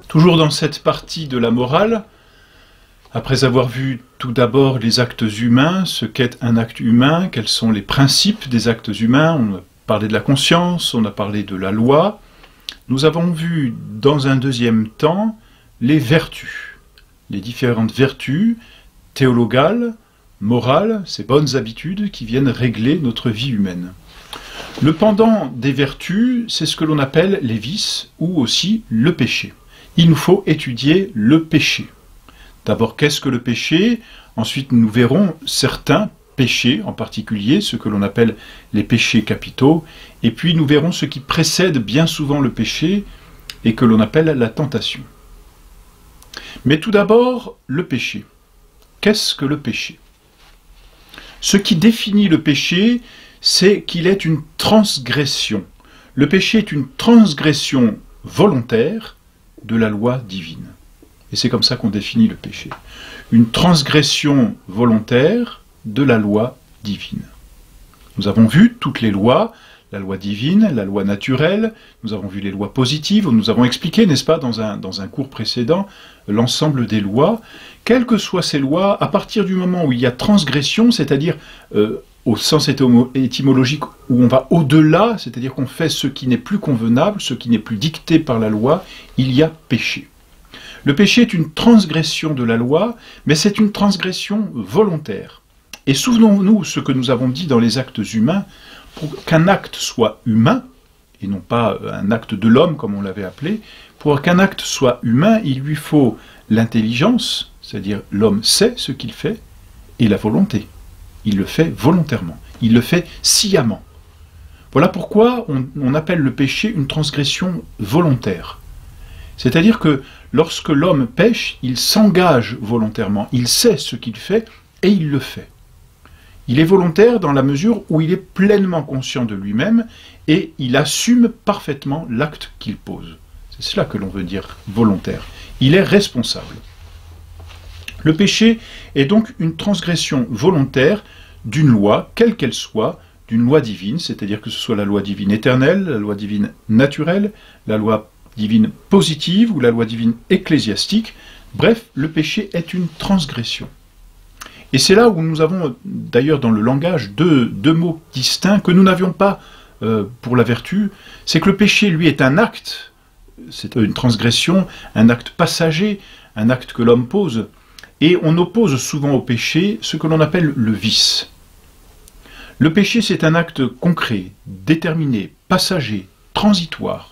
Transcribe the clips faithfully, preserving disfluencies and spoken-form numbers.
Toujours dans cette partie de la morale, après avoir vu tout d'abord les actes humains, ce qu'est un acte humain, quels sont les principes des actes humains, on a parlé de la conscience, on a parlé de la loi, nous avons vu dans un deuxième temps les vertus, les différentes vertus théologales, morales, ces bonnes habitudes qui viennent régler notre vie humaine. Le pendant des vertus, c'est ce que l'on appelle les vices ou aussi le péché. Il nous faut étudier le péché. D'abord, qu'est-ce que le péché? Ensuite, nous verrons certains péchés, en particulier ce que l'on appelle les péchés capitaux, et puis nous verrons ce qui précède bien souvent le péché et que l'on appelle la tentation. Mais tout d'abord, le péché. Qu'est-ce que le péché? Ce qui définit le péché, c'est qu'il est une transgression. Le péché est une transgression volontaire de la loi divine. Et c'est comme ça qu'on définit le péché. Une transgression volontaire de la loi divine. Nous avons vu toutes les lois, la loi divine, la loi naturelle, nous avons vu les lois positives, nous avons expliqué, n'est-ce pas, dans un, dans un cours précédent, l'ensemble des lois. Quelles que soient ces lois, à partir du moment où il y a transgression, c'est-à-dire euh, au sens étymologique où on va au-delà, c'est-à-dire qu'on fait ce qui n'est plus convenable, ce qui n'est plus dicté par la loi, il y a péché. Le péché est une transgression de la loi, mais c'est une transgression volontaire. Et souvenons-nous ce que nous avons dit dans les actes humains, pour qu'un acte soit humain, et non pas un acte de l'homme comme on l'avait appelé, pour qu'un acte soit humain, il lui faut l'intelligence, c'est-à-dire l'homme sait ce qu'il fait, et la volonté. Il le fait volontairement, il le fait sciemment. Voilà pourquoi on, on appelle le péché une transgression volontaire. C'est-à-dire que lorsque l'homme pêche, il s'engage volontairement, il sait ce qu'il fait et il le fait. Il est volontaire dans la mesure où il est pleinement conscient de lui-même et il assume parfaitement l'acte qu'il pose. C'est cela que l'on veut dire volontaire. Il est responsable. Le péché est donc une transgression volontaire d'une loi, quelle qu'elle soit, d'une loi divine, c'est-à-dire que ce soit la loi divine éternelle, la loi divine naturelle, la loi divine positive ou la loi divine ecclésiastique. Bref, le péché est une transgression. Et c'est là où nous avons d'ailleurs dans le langage deux, deux mots distincts que nous n'avions pas euh, pour la vertu. C'est que le péché, lui, est un acte, c'est une transgression, un acte passager, un acte que l'homme pose. Et on oppose souvent au péché ce que l'on appelle le vice. Le péché, c'est un acte concret, déterminé, passager, transitoire.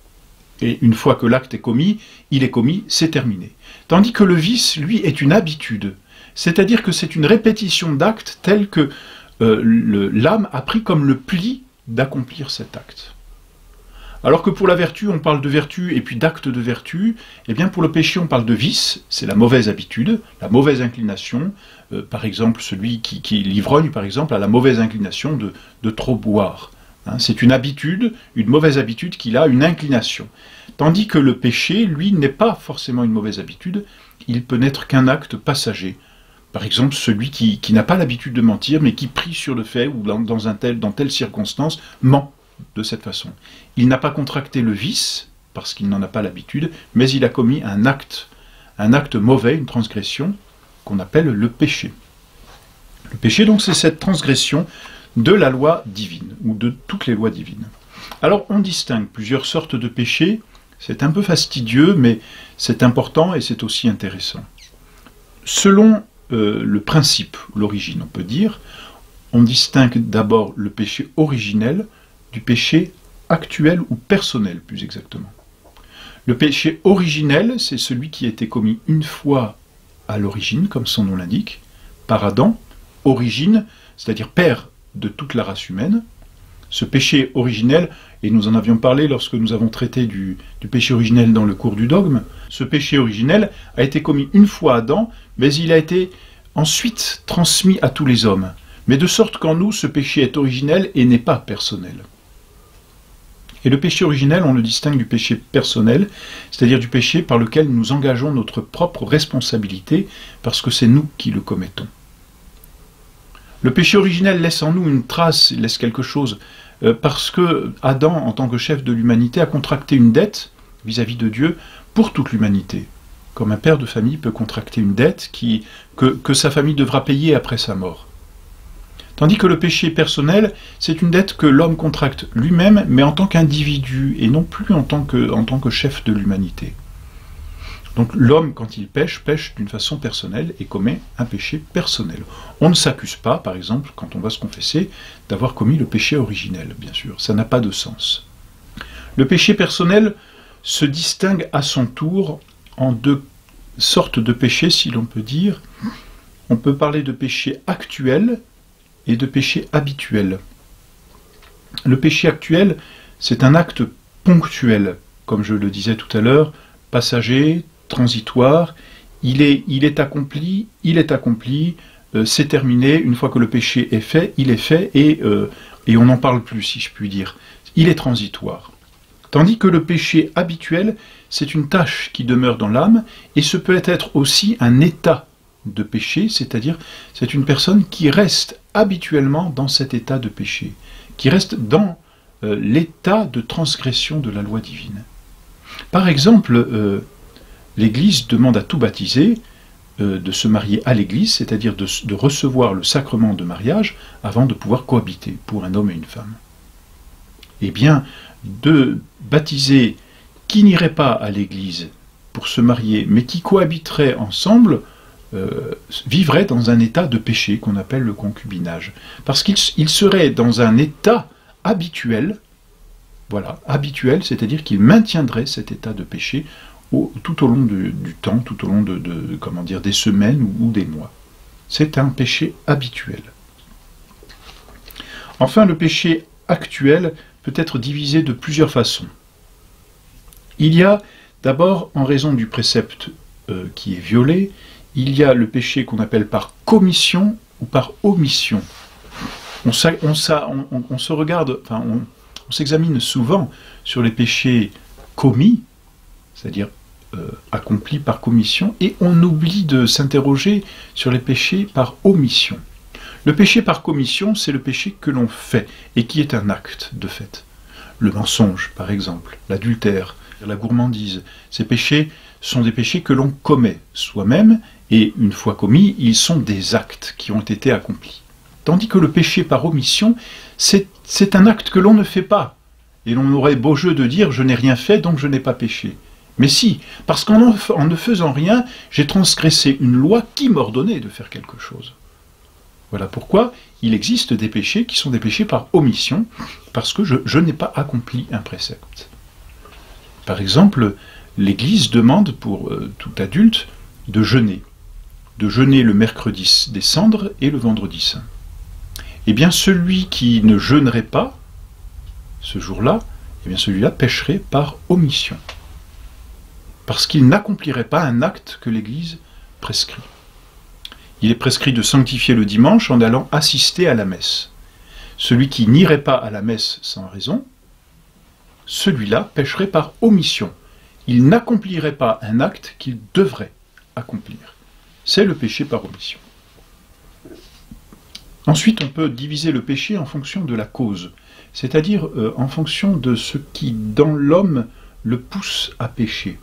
Et une fois que l'acte est commis, il est commis, c'est terminé. Tandis que le vice, lui, est une habitude. C'est-à-dire que c'est une répétition d'actes tels que euh, l'âme a pris comme le pli d'accomplir cet acte. Alors que pour la vertu, on parle de vertu et puis d'acte de vertu, eh bien pour le péché, on parle de vice, c'est la mauvaise habitude, la mauvaise inclination. Euh, par exemple, celui qui, qui l'ivrogne, par exemple, a la mauvaise inclination de, de trop boire. Hein, c'est une habitude, une mauvaise habitude qu'il a, une inclination. Tandis que le péché, lui, n'est pas forcément une mauvaise habitude, il peut n'être qu'un acte passager. Par exemple, celui qui, qui n'a pas l'habitude de mentir, mais qui prie sur le fait, ou dans, dans, un tel, dans telle circonstance, ment de cette façon. Il n'a pas contracté le vice, parce qu'il n'en a pas l'habitude, mais il a commis un acte, un acte mauvais, une transgression, qu'on appelle le péché. Le péché, donc, c'est cette transgression de la loi divine, ou de toutes les lois divines. Alors, on distingue plusieurs sortes de péchés, c'est un peu fastidieux, mais c'est important et c'est aussi intéressant. Selon euh, le principe, l'origine, on peut dire, on distingue d'abord le péché originel du péché actuel ou personnel, plus exactement. Le péché originel, c'est celui qui a été commis une fois à l'origine, comme son nom l'indique, par Adam, origine, c'est-à-dire père de toute la race humaine. Ce péché originel, et nous en avions parlé lorsque nous avons traité du, du péché originel dans le cours du dogme, ce péché originel a été commis une fois à Adam, mais il a été ensuite transmis à tous les hommes. Mais de sorte qu'en nous, ce péché est originel et n'est pas personnel. Et le péché originel, on le distingue du péché personnel, c'est-à-dire du péché par lequel nous engageons notre propre responsabilité, parce que c'est nous qui le commettons. Le péché originel laisse en nous une trace, laisse quelque chose, euh, parce que Adam, en tant que chef de l'humanité, a contracté une dette vis-à-vis de Dieu pour toute l'humanité, comme un père de famille peut contracter une dette qui, que, que sa famille devra payer après sa mort. Tandis que le péché personnel, c'est une dette que l'homme contracte lui-même, mais en tant qu'individu, et non plus en tant que, en tant que chef de l'humanité. Donc l'homme, quand il pêche, pêche d'une façon personnelle et commet un péché personnel. On ne s'accuse pas, par exemple, quand on va se confesser, d'avoir commis le péché originel, bien sûr. Ça n'a pas de sens. Le péché personnel se distingue à son tour en deux sortes de péchés, si l'on peut dire. On peut parler de péché actuel et de péché habituel. Le péché actuel, c'est un acte ponctuel, comme je le disais tout à l'heure, passager, transitoire, il est, il est accompli, il est accompli, euh, c'est terminé, une fois que le péché est fait, il est fait, et, euh, et on n'en parle plus, si je puis dire. Il est transitoire. Tandis que le péché habituel, c'est une tâche qui demeure dans l'âme, et ce peut être aussi un état de péché, c'est-à-dire c'est une personne qui reste habituellement dans cet état de péché, qui reste dans euh, l'état de transgression de la loi divine. Par exemple, euh, l'Église demande à tout baptisé euh, de se marier à l'Église, c'est-à-dire de, de recevoir le sacrement de mariage avant de pouvoir cohabiter pour un homme et une femme. Eh bien, de baptisés qui n'iraient pas à l'Église pour se marier, mais qui cohabiteraient ensemble, euh, vivraient dans un état de péché qu'on appelle le concubinage. Parce qu'ils seraient dans un état habituel, voilà, habituel, c'est-à-dire qu'ils maintiendraient cet état de péché au, tout au long de, du temps, tout au long de, de comment dire, des semaines ou, ou des mois. C'est un péché habituel. Enfin, le péché actuel peut être divisé de plusieurs façons. Il y a d'abord, en raison du précepte euh, qui est violé, il y a le péché qu'on appelle par commission ou par omission. On, on, on, on se regarde, enfin, on, on s'examine souvent sur les péchés commis, c'est-à-dire euh, accomplis par commission, et on oublie de s'interroger sur les péchés par omission. Le péché par commission, c'est le péché que l'on fait, et qui est un acte de fait. Le mensonge, par exemple, l'adultère, la gourmandise, ces péchés sont des péchés que l'on commet soi-même, et une fois commis, ils sont des actes qui ont été accomplis. Tandis que le péché par omission, c'est un acte que l'on ne fait pas. Et l'on aurait beau jeu de dire « je n'ai rien fait, donc je n'ai pas péché ». Mais si, parce qu'en en ne faisant rien, j'ai transgressé une loi qui m'ordonnait de faire quelque chose. Voilà pourquoi il existe des péchés qui sont des péchés par omission, parce que je, je n'ai pas accompli un précepte. Par exemple, l'Église demande pour euh, tout adulte de jeûner, de jeûner le mercredi des cendres et le vendredi saint. Eh bien, celui qui ne jeûnerait pas ce jour-là, eh bien celui-là pécherait par omission, parce qu'il n'accomplirait pas un acte que l'Église prescrit. Il est prescrit de sanctifier le dimanche en allant assister à la messe. Celui qui n'irait pas à la messe sans raison, celui-là pécherait par omission. Il n'accomplirait pas un acte qu'il devrait accomplir. C'est le péché par omission. Ensuite, on peut diviser le péché en fonction de la cause, c'est-à-dire euh, en fonction de ce qui, dans l'homme, le pousse à pécher.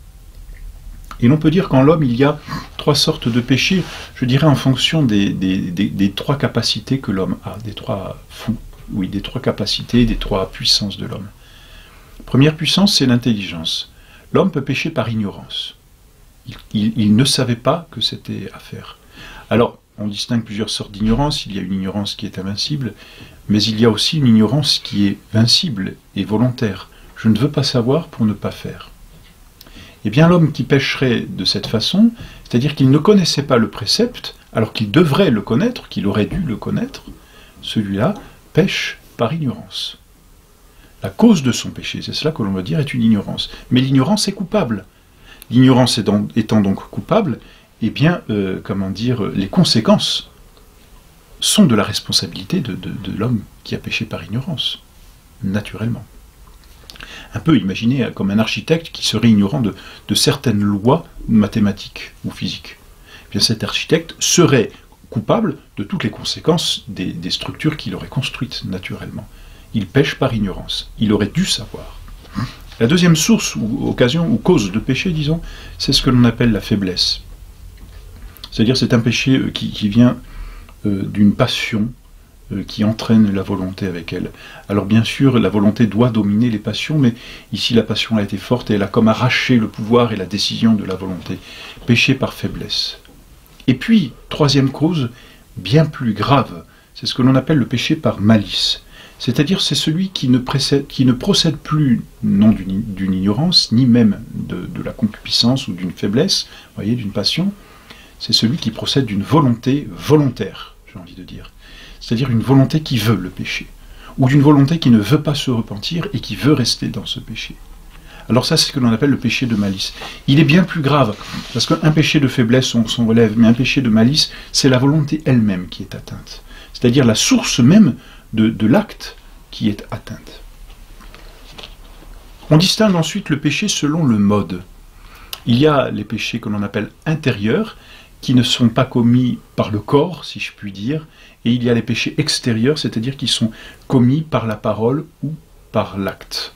Et l'on peut dire qu'en l'homme, il y a trois sortes de péchés, je dirais en fonction des, des, des, des trois capacités que l'homme a, des trois fous, oui, des trois capacités, des trois puissances de l'homme. Première puissance, c'est l'intelligence. L'homme peut pécher par ignorance. Il, il, il ne savait pas que c'était à faire. Alors, on distingue plusieurs sortes d'ignorance. Il y a une ignorance qui est invincible, mais il y a aussi une ignorance qui est vincible et volontaire. Je ne veux pas savoir pour ne pas faire. Eh bien, l'homme qui pécherait de cette façon, c'est-à-dire qu'il ne connaissait pas le précepte, alors qu'il devrait le connaître, qu'il aurait dû le connaître, celui-là pêche par ignorance. La cause de son péché, c'est cela que l'on veut dire, est une ignorance. Mais l'ignorance est coupable. L'ignorance étant donc coupable, eh bien, euh, comment dire, les conséquences sont de la responsabilité de, de, de l'homme qui a péché par ignorance, naturellement. Un peu imaginez comme un architecte qui serait ignorant de, de certaines lois mathématiques ou physiques. Eh bien, cet architecte serait coupable de toutes les conséquences des, des structures qu'il aurait construites naturellement. Il pêche par ignorance. Il aurait dû savoir. La deuxième source, ou occasion, ou cause de péché, disons, c'est ce que l'on appelle la faiblesse. C'est-à-dire c'est un péché qui, qui vient euh, d'une passion euh, qui entraîne la volonté avec elle. Alors bien sûr, la volonté doit dominer les passions, mais ici la passion a été forte et elle a comme arraché le pouvoir et la décision de la volonté. Péché par faiblesse. Et puis, troisième cause, bien plus grave, c'est ce que l'on appelle le péché par malice. C'est-à-dire c'est celui qui ne, précède, qui ne procède plus, non d'une ignorance, ni même de, de la concupiscence ou d'une faiblesse, voyez, d'une passion, c'est celui qui procède d'une volonté volontaire, j'ai envie de dire. C'est-à-dire une volonté qui veut le péché, ou d'une volonté qui ne veut pas se repentir et qui veut rester dans ce péché. Alors ça, c'est ce que l'on appelle le péché de malice. Il est bien plus grave, parce qu'un péché de faiblesse, on s'en relève, mais un péché de malice, c'est la volonté elle-même qui est atteinte. C'est-à-dire la source même de, de l'acte qui est atteinte. On distingue ensuite le péché selon le mode. Il y a les péchés que l'on appelle intérieurs, qui ne sont pas commis par le corps, si je puis dire, et il y a les péchés extérieurs, c'est-à-dire qui sont commis par la parole ou par l'acte.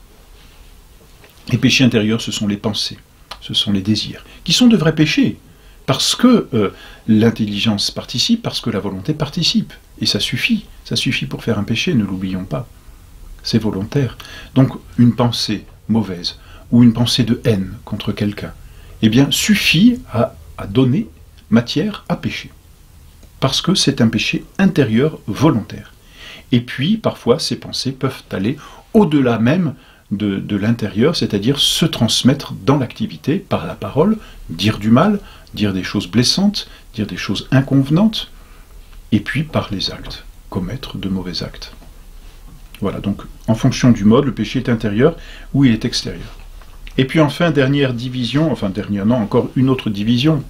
Les péchés intérieurs, ce sont les pensées, ce sont les désirs, qui sont de vrais péchés, parce que euh, l'intelligence participe, parce que la volonté participe, et ça suffit, ça suffit pour faire un péché, ne l'oublions pas. C'est volontaire. Donc une pensée mauvaise, ou une pensée de haine contre quelqu'un, eh bien suffit à, à donner matière à pécher, parce que c'est un péché intérieur volontaire. Et puis, parfois, ces pensées peuvent aller au-delà même de, de l'intérieur, c'est-à-dire se transmettre dans l'activité par la parole, dire du mal, dire des choses blessantes, dire des choses inconvenantes, et puis par les actes, commettre de mauvais actes. Voilà, donc en fonction du mode, le péché est intérieur ou il est extérieur. Et puis enfin, dernière division, enfin dernière, non, encore une autre division,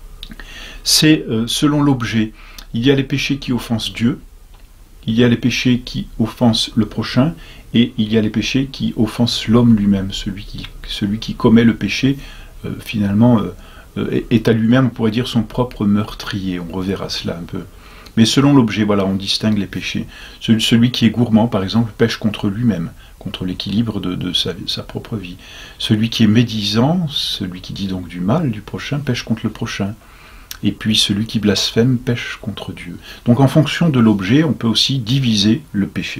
c'est euh, selon l'objet. Il y a les péchés qui offensent Dieu, il y a les péchés qui offensent le prochain, et il y a les péchés qui offensent l'homme lui-même, celui qui, celui qui commet le péché, euh, finalement, euh, euh, est à lui-même, on pourrait dire, son propre meurtrier. On reverra cela un peu. Mais selon l'objet, voilà, on distingue les péchés. Celui, celui qui est gourmand, par exemple, pêche contre lui-même, contre l'équilibre de, de sa, sa propre vie. Celui qui est médisant, celui qui dit donc du mal du prochain, pêche contre le prochain. Et puis celui qui blasphème pêche contre Dieu. Donc en fonction de l'objet, on peut aussi diviser le péché.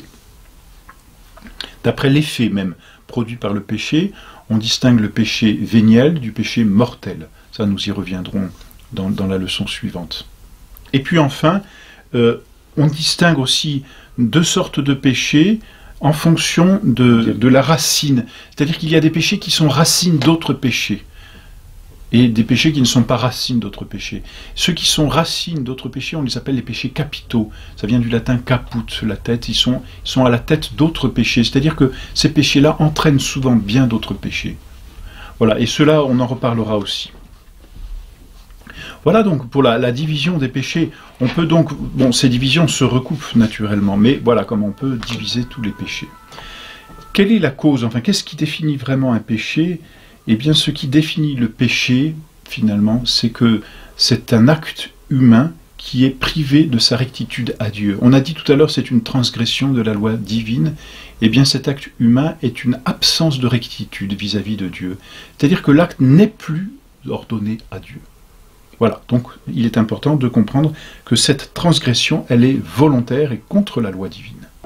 D'après l'effet même produit par le péché, on distingue le péché véniel du péché mortel. Ça, nous y reviendrons dans, dans la leçon suivante. Et puis enfin, euh, on distingue aussi deux sortes de péchés en fonction de, de la racine. C'est-à-dire qu'il y a des péchés qui sont racines d'autres péchés, et des péchés qui ne sont pas racines d'autres péchés. Ceux qui sont racines d'autres péchés, on les appelle les péchés capitaux. Ça vient du latin caput, la tête. Ils sont, ils sont à la tête d'autres péchés. C'est-à-dire que ces péchés-là entraînent souvent bien d'autres péchés. Voilà, et cela, on en reparlera aussi. Voilà donc pour la, la division des péchés. On peut donc, bon, ces divisions se recoupent naturellement, mais voilà comment on peut diviser tous les péchés. Quelle est la cause? Enfin, qu'est-ce qui définit vraiment un péché? Eh bien, ce qui définit le péché, finalement, c'est que c'est un acte humain qui est privé de sa rectitude à Dieu. On a dit tout à l'heure, c'est une transgression de la loi divine. Eh bien, cet acte humain est une absence de rectitude vis-à-vis de Dieu. C'est-à-dire que l'acte n'est plus ordonné à Dieu. Voilà, donc il est important de comprendre que cette transgression, elle est volontaire et contre la loi divine.